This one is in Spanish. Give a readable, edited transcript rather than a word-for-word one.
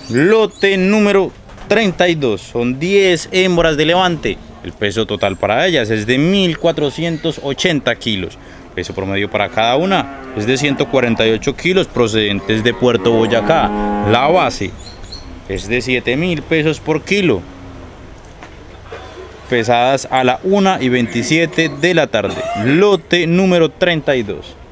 Lote número 32. Son 10 hembras de levante. El peso total para ellas es de 1480 kilos. Peso promedio para cada una es de 148 kilos procedentes de Puerto Boyacá. La base es de 7.000 pesos por kilo. Pesadas a la 1:27 de la tarde. Lote número 32.